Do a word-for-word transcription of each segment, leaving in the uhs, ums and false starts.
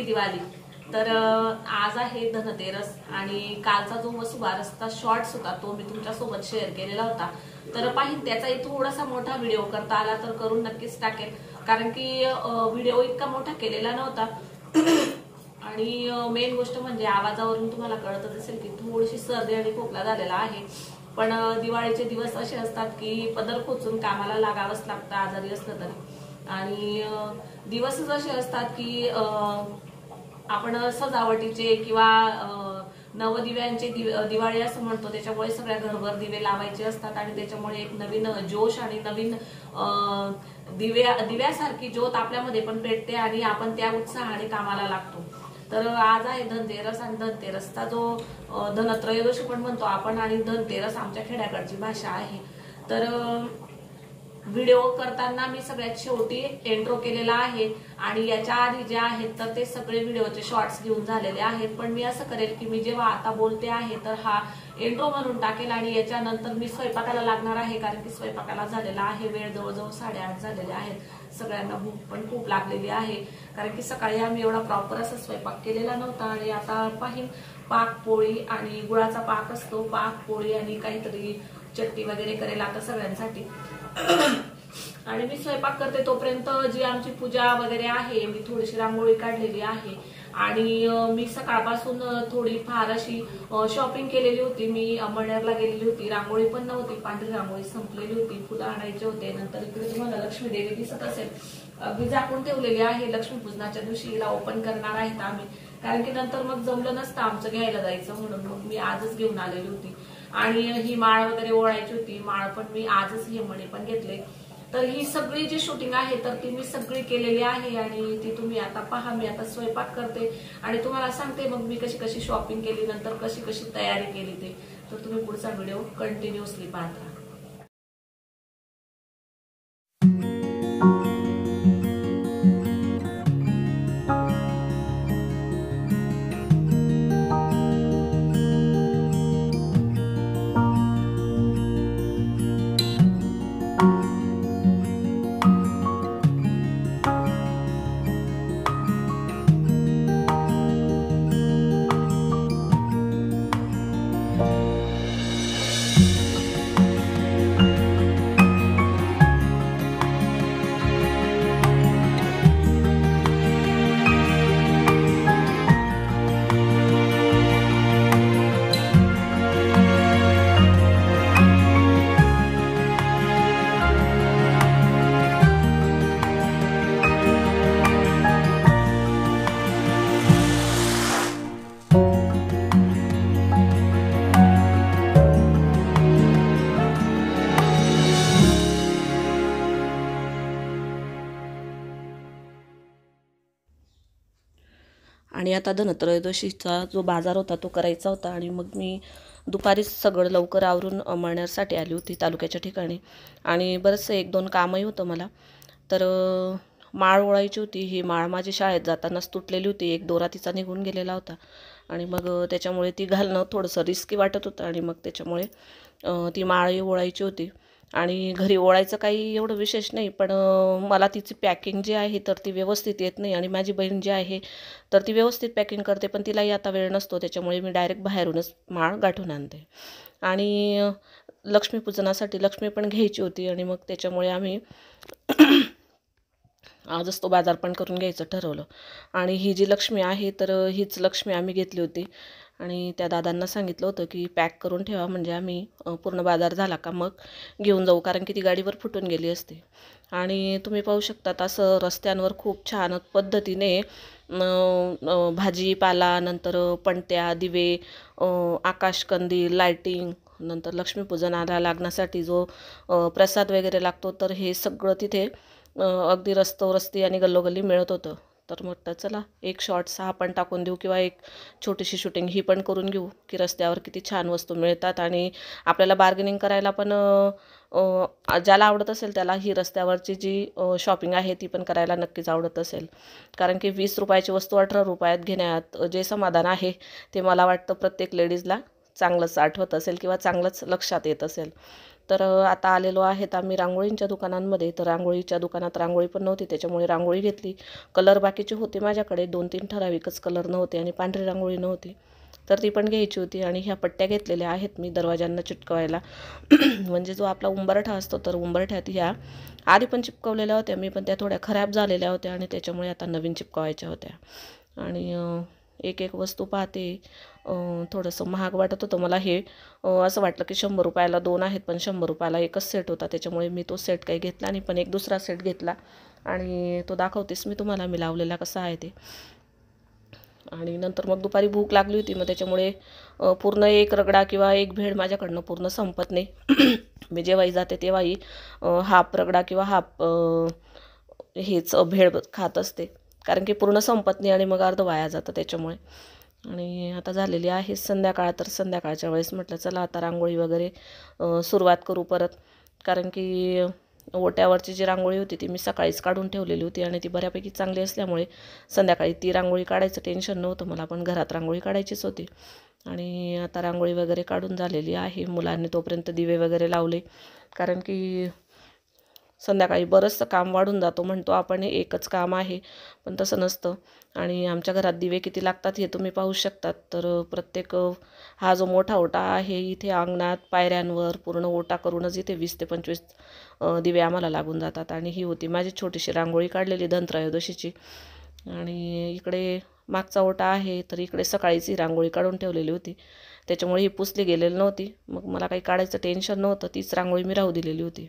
दिवाळी। तर आज आहे धनतेरस आणि कालचा जो वसुबारसचा शॉर्ट्स होता तो मी तुमच्यासोबत शेअर केलेला होता। तर पाहिन त्याचाही थोडासा मोठा व्हिडिओ करता आला तर करून नक्कीच टाकेल, कारण की व्हिडिओ इतका मोठा केलेला नव्हता। आणि मेन गोष्ट म्हणजे आवाजावरून तुम्हाला कळतच असेल की थोडीशी सर्दी आणि खोकला झालेला आहे। पण दिवाळीचे दिवस असे असतात की पदर खोचून कामाला लागावंच लागतं आजारी असलं तरी। आणि दिवसच असे असतात की आपण सजावटीचे किंवा नवदिव्यांचे दिवाळी असं म्हणतो, त्याच्यामुळे सगळ्या घरभर दिवे लावायचे असतात आणि त्याच्यामुळे एक नवीन जोश आणि नवीन दिव्या दिव्यासारखी ज्योत आपल्यामध्ये पण पेटते आणि आपण त्या उत्साहाने कामाला लागतो। तर आज आहे धनतेरस आणि धनतेरसचा जो धनत्रयोदशी पण म्हणतो आपण, आणि धनतेरस आमच्या खेड्याकडची भाषा आहे। तर व्हिडिओ करताना मी सगळ्यात शेवटी एंट्रो केलेला आहे आणि याच्या आधी जे आहेत तर ते सगळे व्हिडिओचे शॉर्ट्स घेऊन झालेले आहेत। पण मी असं करेल की मी जेव्हा आता बोलते आहे तर हा एंट्रो म्हणून टाकेल आणि याच्यानंतर मी स्वयंपाकाला लागणार आहे, कारण की स्वयंपाकाला झालेला आहे वेळ, जवळजवळ साडेआठ झालेले आहेत। सगळ्यांना भूक पण खूप लागलेली आहे, कारण की सकाळी आम्ही एवढा प्रॉपर असा स्वयंपाक केलेला नव्हता। आणि आता पाहिन पाक पोळी आणि गुळाचा पाक असतो, पाक पोळी आणि काहीतरी चटणी वगैरे करेल आता सगळ्यांसाठी। आणि मी स्वयंपाक करते तोपर्यंत जी आमची पूजा वगैरे आहे, मी थोडीशी रांगोळी काढलेली आहे आणि मी सकाळपासून थोडी फार अशी शॉपिंग केलेली होती। मी अमळनेरला गेलेली होती, रांगोळी पण नव्हती, पांढरी रांगोळी संपलेली होती, फुलं आणायचे होते। नंतर इकडे तुम्हाला लक्ष्मी देवी दिसत असेल, अगदी झाकून ठेवलेली आहे। लक्ष्मी पूजनाच्या दिवशी हिला ओपन करणार आहेत आम्ही, कारण की नंतर मग जमलं नसतं आमचं घ्यायला जायचं, म्हणून मग मी आजच घेऊन आलेली होती। आणि ही माळ वगैरे ओळायची होती, माळ पण मी आजच हे मणी पण घेतले। तर ही सगळी जी शूटिंग आहे तर ती मी सगळी केलेली आहे आणि ती तुम्ही आता पहा। मी आता स्वयंपाक करते आणि तुम्हाला सांगते मग मी कशी कशी शॉपिंग केली, नंतर कशी कशी तयारी केली ते। तर तुम्ही पुढचा व्हिडिओ कंटिन्युअसली पाहत राहा। आणि आता धनत्रयोदशीचा जो बाजार होता तो करायचा होता आणि मग मी दुपारीच सगळं लवकर आवरून अमळनेरसाठी आली होती तालुक्याच्या ठिकाणी। आणि बरंचसं एक दोन कामही होतं मला। तर माळ ओळायची होती, ही माळ माझी शाळेत जातानाच तुटलेली होती, एक दोरा तिचा निघून गेलेला होता आणि मग त्याच्यामुळे ती घालणं थोडंसं रिस्की वाटत होतं आणि मग त्याच्यामुळे ती माळही ओळायची होती। आणि घरी ओळायचं काही एवढं विशेष नाही, पण मला तिची पॅकिंग जी आहे तर ती व्यवस्थित येत नाही आणि माझी बहीण जी आहे तर ती व्यवस्थित पॅकिंग करते, पण तिलाही आता वेळ नसतो, त्याच्यामुळे मी डायरेक्ट बाहेरूनच माळ गाठून आणते। आणि लक्ष्मीपूजनासाठी लक्ष्मी पण घ्यायची होती आणि मग त्याच्यामुळे आम्ही आजच तो बाजार पण करून घ्यायचं ठरवलं। आणि ही जी लक्ष्मी आहे तर हीच लक्ष्मी आम्ही घेतली होती आणि त्या दादांना सांगितलं होतं की पॅक करून ठेवा, म्हणजे आम्ही पूर्ण बाजार झाला का मग घेऊन जाऊ, कारण की ती गाडीवर फुटून गेली असते। आणि तुम्ही पाहू शकता असं रस्त्यांवर खूप छान पद्धतीने भाजीपाला, नंतर पणत्या, दिवे, आकाशकंदील, लायटिंग, नंतर लक्ष्मीपूजनाला लागण्यासाठी जो प्रसाद वगैरे लागतो तर हे सगळं तिथे अगदी रस्तोरस्ती आणि गल्लोगल्ली मिळत होतं। तर म्हटलं चला एक शॉर्ट्स हा पण टाकून देऊ किंवा एक छोटीशी शूटिंग ही पण करून घेऊ की रस्त्यावर किती छान वस्तू मिळतात आणि आपल्याला बार्गेनिंग करायला पण ज्याला आवडत असेल त्याला ही रस्त्यावरची जी शॉपिंग आहे ती पण करायला नक्कीच आवडत असेल, कारण की वीस रुपयाची वस्तू अठरा रुपयात घेण्यात जे समाधान आहे ते मला वाटतं प्रत्येक लेडीजला चांगलंच आठवत असेल किंवा चांगलंच लक्षात येत असेल। तर आता आलेलो आहेत आम्ही रांगोळींच्या दुकानांमध्ये. तर रांगोळीच्या दुकानात रांगोळी पण नव्हती, त्याच्यामुळे रांगोळी घेतली. कलर बाकीचे होते माझ्याकडे, दोन तीन ठराविकच कलर नव्हते आणि पांढरी रांगोळी नव्हती, तर ती पण घ्यायची होती. आणि ह्या पट्ट्या घेतलेल्या आहेत मी दरवाजांना चिटकवायला. म्हणजे जो आपला उंबरठा असतो, तर उंबरठ्यात ह्या आधी पण चिपकवलेल्या होत्या मी, पण त्या थोड्या खराब झालेल्या होत्या आणि त्याच्यामुळे आता नवीन चिपकवायच्या होत्या. आणि एक एक वस्तू पाहते, थोडंसं महाग वाटत होतं मला हे. असं वाटलं की शंभर रुपयाला दोन आहेत, पण शंभर रुपयाला एकच सेट होता, त्याच्यामुळे मी तो सेट काही घेतला नाही, पण एक दुसरा सेट घेतला आणि तो दाखवतेस मी तुम्हाला मी लावलेला कसा आहे ते. आणि नंतर मग दुपारी भूक लागली होती, मग त्याच्यामुळे पूर्ण एक रगडा किंवा एक भेळ माझ्याकडनं पूर्ण संपत नाही. मी जेव्हाही जाते तेव्हाही हाफ रगडा किंवा हाफ हेच भेळ खात असते, कारण की पूर्ण संपत नाही आणि मग अर्ध वाया जातं त्याच्यामुळे. आणि आता झालेली आहे संध्याकाळ, तर संध्याकाळच्या वेळेस म्हटलं चला आता रांगोळी वगैरे सुरुवात करू परत, कारण की ओट्यावरची जी रांगोळी होती ती मी सकाळीच काढून ठेवलेली होती आणि ती बऱ्यापैकी चांगली असल्यामुळे संध्याकाळी ती रांगोळी काढायचं टेन्शन नव्हतं मला, पण घरात रांगोळी काढायचीच होती. आणि आता रांगोळी वगैरे काढून झालेली आहे. मुलांनी तोपर्यंत दिवे वगैरे लावले, कारण की संध्याकाळी बरंचसं काम वाढून जातो, म्हणतो आपण एकच काम आहे, पण तसं नसतं. आणि आमच्या घरात दिवे किती लागतात हे तुम्ही पाहू शकतात. तर प्रत्येक हा जो मोठा ओटा आहे इथे अंगणात पायऱ्यांवर पूर्ण ओटा करूनच इथे वीस ते पंचवीस दिवे आम्हाला लागून जातात. आणि ही होती माझी छोटीशी रांगोळी काढलेली धनत्रयोदशीची. आणि इकडे मागचा ओटा आहे, तर इकडे सकाळीच ही रांगोळी काढून ठेवलेली होती, त्याच्यामुळे ही पुसली गेलेली नव्हती, मग मला काही काढायचं टेन्शन नव्हतं, तीच रांगोळी मी राहू दिलेली होती.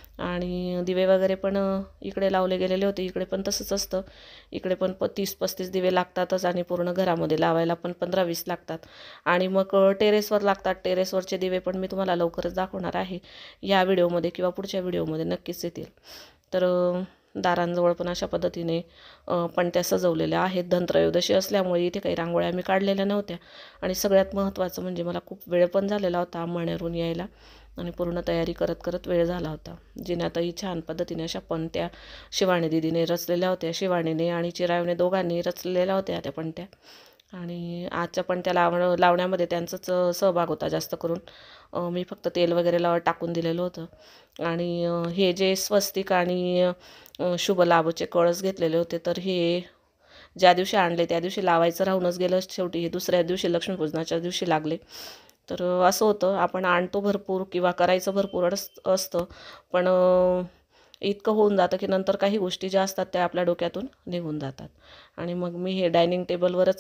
आणि दिवे वगैरे पण इकडे लावले गेलेले होते, इकडे पण तसंच असतं, इकडे पण प तीस पस्तीस दिवे लागतातच आणि पूर्ण घरामध्ये लावायला पण पंधरा वीस लागतात. आणि मग टेरेसवर लागतात, टेरेसवरचे दिवे पण मी तुम्हाला लवकरच दाखवणार आहे या व्हिडिओमध्ये किंवा पुढच्या व्हिडिओमध्ये नक्कीच येतील. तर दारांजवळ पण अशा पद्धतीने पणत्या सजवलेल्या आहेत. धनत्रयोदशी असल्यामुळे इथे काही रांगोळ्या मी काढलेल्या नव्हत्या. आणि सगळ्यात महत्त्वाचं म्हणजे मला खूप वेळ पण झालेला होता आंबाण्यावरून यायला, आणि पूर्ण तयारी करत करत वेळ झाला होता. जिन्यातही छान पद्धतीने अशा पणत्या शिवाणी दिदीने रचलेल्या होत्या, शिवाणीने आणि चिरावने दोघांनी रचलेल्या होत्या त्या पणत्या. आणि आजच्या पणत्या लाव लावण्यामध्ये त्यांचाच सहभाग होता जास्त करून, मी फक्त तेल वगैरे लाव टाकून दिलेलं होतं. आणि हे जे स्वस्तिक आणि शुभ लाभचे कळस घेतलेले होते, तर हे ज्या दिवशी आणले त्या दिवशी लावायचं राहूनच गेलं, शेवटी हे दुसऱ्या दिवशी लक्ष्मीपूजनाच्या दिवशी लागले. तर असं होतं, आपण आणतो भरपूर किंवा करायचं भरपूर असतं, पण इतकं होऊन जातं की नंतर काही गोष्टी ज्या असतात त्या आपल्या डोक्यातून निघून जातात. आणि मग मी हे डायनिंग टेबलवरच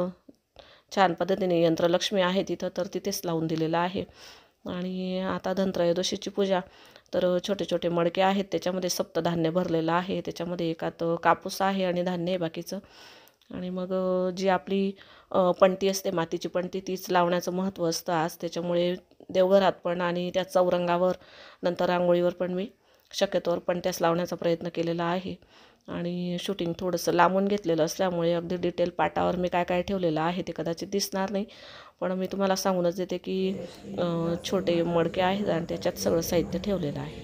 छान पद्धतीने यंत्रलक्ष्मी आहे तिथं, तर तिथेच लावून दिलेलं आहे. आणि आता धनत्रयोदशीची पूजा, तर छोटे छोटे मडके आहेत, त्याच्यामध्ये सप्तधान्य भरलेलं आहे, त्याच्यामध्ये एकात कापूस आहे आणि धान्य आहे बाकीचं. आणि मग जी आपली पणती असते मातीची पणती, तीच लावण्याचं महत्त्व असतं आज, त्याच्यामुळे देवघरात पण आणि त्या चौरंगावर नंतर रांगोळीवर पण मी शक्यतोवर पणत्याच लावण्याचा प्रयत्न केलेला आहे. आणि शूटिंग थोडंसं लांबून घेतलेलं असल्यामुळे अगदी डिटेल पाटावर मी काय काय ठेवलेलं आहे ते कदाचित दिसणार नाही, पण मी तुम्हाला सांगूनच देते की छोटे मडके आहेत आणि त्याच्यात सगळं साहित्य ठेवलेलं आहे.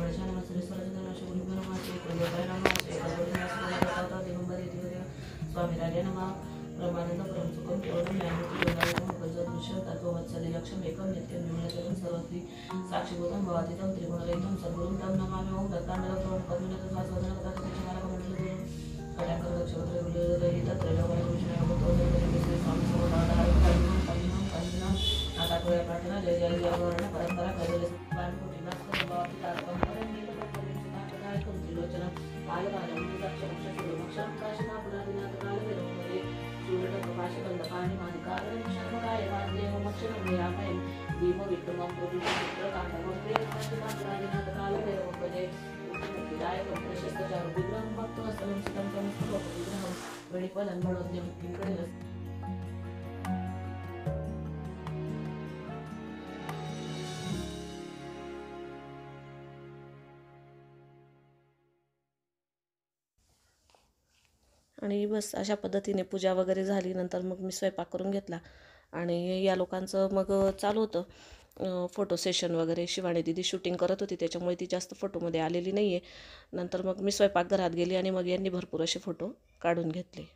साक्षीभूतं भवातीतं त्रिगुणरहितं सद्गुरुं तं नमामि. ओं दत्तांडवं प्रार्थना जय जय जय वर्ण परंपरा कैवल्य भीम विक्रमं प्रभुचित्र कांडवं प्रेमनाशिकांतरादिनाथ कालभैरवं विनायकं प्रशस्तचारु विग्रहं भक्तवत्सलं चितं समस्तलोकविग्रहं वेणीफलं बळोद्यं किंकणीरस. आणि बस अशा पद्धतीने पूजा वगैरे झाली. नंतर मग मी स्वयंपाक करून घेतला आणि या लोकांचं मग चालू होतं फोटो सेशन वगैरे. शिवाणी दिदी शूटिंग करत होती, त्याच्यामुळे ती जास्त फोटोमध्ये आलेली नाही आहे. नंतर मग मी स्वयंपाकघरात गेली आणि मग यांनी भरपूर असे फोटो काढून घेतले.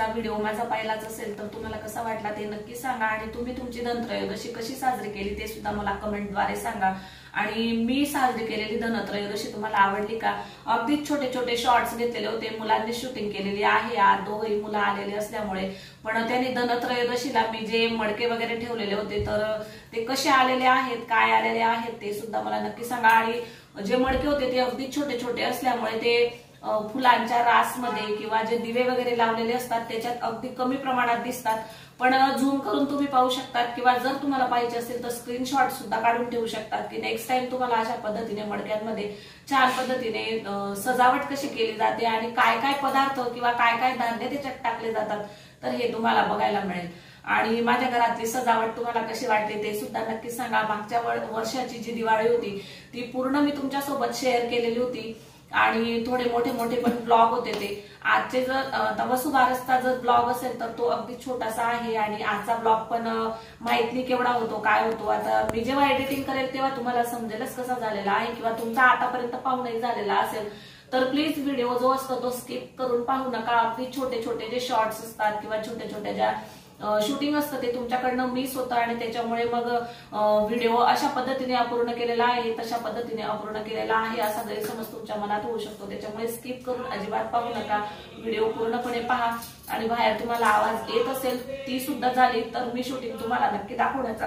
व्हिडिओ माझा पहिलाच असेल तर तुम्हाला कसा वाटला ते नक्की सांगा आणि तुम्ही तुमची धनत्रयोदशी कशी साजरी केली ते सुद्धा मला कमेंटद्वारे सांगा। आणि मी साजरी केलेली धनत्रयोदशी तुम्हाला आवडली का? अगदी छोटे छोटे शॉर्ट्स घेतलेले होते, मुलांनी शूटिंग केलेली आहे, आज दोघही मुलं आलेले असल्यामुळे। पण त्यांनी धनत्रयोदशीला मी जे मडके वगैरे ठेवलेले होते तर ते कसे आलेले आहेत, काय आलेले आहेत ते सुद्धा मला नक्की सांगा। आणि जे मडके होते ते अगदी छोटे छोटे असल्यामुळे ते फुलांच्या रासमध्ये किंवा जे दिवे वगैरे लावलेले असतात त्याच्यात अगदी कमी प्रमाणात दिसतात, पण झूम करून तुम्ही पाहू शकतात किंवा जर तुम्हाला पाहिजे असेल तर स्क्रीनशॉट सुद्धा काढून ठेवू शकतात की नेक्स्ट टाइम तुम्हाला अशा पद्धतीने मडक्यांमध्ये छान पद्धतीने सजावट कशी केली जाते आणि काय काय पदार्थ किंवा काय काय धान्य त्याच्यात टाकले जातात तर हे तुम्हाला बघायला मिळेल। आणि माझ्या घरातली सजावट तुम्हाला कशी वाटते ते सुद्धा नक्की सांगा। मागच्या वर्षाची जी दिवाळी होती ती पूर्ण मी तुमच्या सोबत शेअर केलेली होती आणि थोडे मोठे मोठे पण ब्लॉग होते ते। आजचे जर वसुबारसचा जर ब्लॉग असेल तर तो अगदी छोटासा आहे आणि आजचा ब्लॉग पण माहित नाही केवढा होतो काय होतो। आता मी जेव्हा एडिटिंग करेल तेव्हा तुम्हाला समजेलच कसा झालेला आहे किंवा तुमचा आतापर्यंत पाहूनही झालेला असेल तर प्लीज व्हिडिओ जो असतो तो स्किप करून पाहू नका। अगदी छोटे छोटे जे शॉर्ट्स असतात किंवा छोटे छोटे ज्या शूटिंग असतं ते तुमच्याकडनं मिस होतं आणि त्याच्यामुळे मग व्हिडिओ अशा पद्धतीने अपूर्ण केलेला आहे तशा पद्धतीने अपूर्ण केलेला आहे असा गैरसमज तुमच्या मनात होऊ शकतो। त्याच्यामुळे स्किप करून अजिबात पाहू नका, व्हिडिओ पूर्णपणे पहा। आणि बाहेर तुम्हाला आवाज येत असेल ती सुद्धा झाली तर मी शूटिंग तुम्हाला नक्की दाखवण्याचा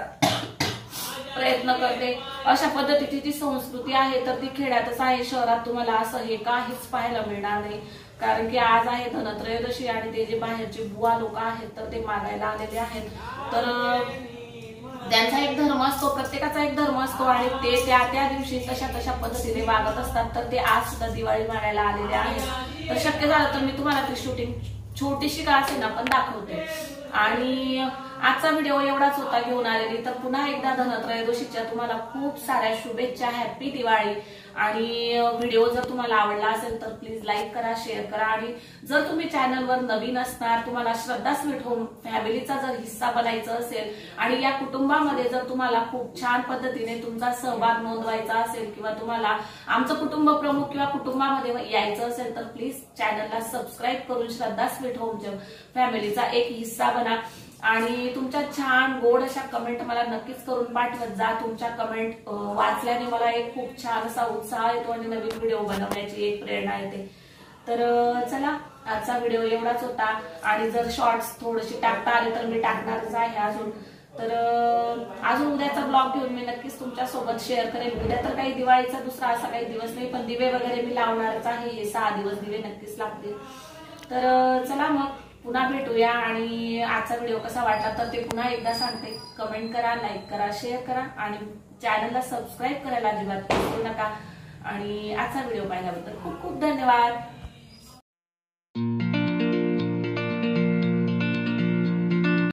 प्रयत्न करते। अशा पद्धतीची जी संस्कृती आहे तर ती खेड्यातच आहे, शहरात तुम्हाला असं हे काहीच पाहायला मिळणार नाही। कारण की आज आहे धनत्रयोदशी आणि ते जे बाहेरचे बुवा लोक आहेत तर ते मागायला आलेले आहेत तर त्यांचा एक धर्म असतो, प्रत्येकाचा एक धर्म असतो आणि ते त्या त्या दिवशी तशा तशा पद्धतीने वागत असतात तर ते आज सुद्धा दिवाळी मागायला आलेले आहेत। तर शक्य झालं तर मी तुम्हाला ती शूटिंग छोटीशी का असेना पण दाखवते। आणि आजचा व्हिडिओ एवढाच होता घेऊन आलेली, तर पुन्हा एकदा धनत्रयोदशीच्या तुम्हाला खूप साऱ्या शुभेच्छा, हॅपी दिवाळी। आणि व्हिडिओ जर तुम्हाला आवडला असेल तर प्लीज लाईक करा, शेअर करा आणि जर तुम्ही चॅनलवर नवीन असणार, तुम्हाला श्रद्धा स्वीट होम फॅमिलीचा जर हिस्सा बनायचा असेल आणि या कुटुंबामध्ये जर तुम्हाला खूप छान पद्धतीने तुमचा सहभाग नोंदवायचा असेल किंवा तुम्हाला आमचं कुटुंब प्रमुख किंवा कुटुंबामध्ये यायचं असेल तर प्लीज चॅनलला सबस्क्राईब करून श्रद्धा स्वीट होमच्या फॅमिलीचा एक हिस्सा बना। आणि तुमच्या छान गोड अशा कमेंट मला नक्कीच करून पाठवत जा। तुमच्या कमेंट वाचल्याने मला एक खूप छान असा उत्साह येतो आणि नवीन व्हिडिओ बनवण्याची एक प्रेरणा येते। तर चला आजचा व्हिडिओ एवढाच होता आणि जर शॉर्ट्स थोडेसे टाकता आले तर मी टाकणारच आहे अजून। तर अजून उद्याचा ब्लॉग घेऊन मी नक्कीच तुमच्या सोबत शेअर करेन। उद्या तर काही दिवाळीचा दुसरा असा काही दिवस नाही, पण दिवे वगैरे मी लावणारच आहे, हे सहा दिवस दिवे नक्कीच लागतील। तर चला मग पुन्हा भेटूया आणि आजचा व्हिडिओ कसा वाटला तर ते पुन्हा एकदा सांगते, कमेंट करा, लाईक करा, शेअर करा आणि चॅनलला सबस्क्राईब करायला अजिबात विसरू नका। आणि आजचा व्हिडिओ पाहिल्याबद्दल खूप खूप धन्यवाद।